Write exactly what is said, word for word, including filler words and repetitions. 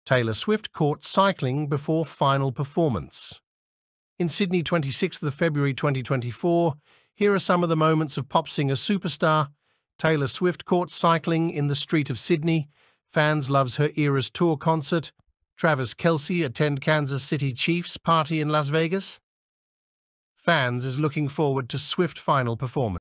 Taylor Swift caught cycling before final performance. In Sydney, twenty-sixth of February twenty twenty-four, here are some of the moments of pop singer superstar Taylor Swift caught cycling in the street of Sydney. Fans loves her Eras Tour concert. Travis Kelce attend Kansas City Chiefs party in Las Vegas. Fans is looking forward to Swift final performance.